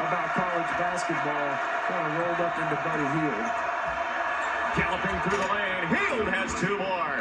about college basketball, kind of rolled up into Buddy Hield. Galloping through the lane, Hield has 2 more.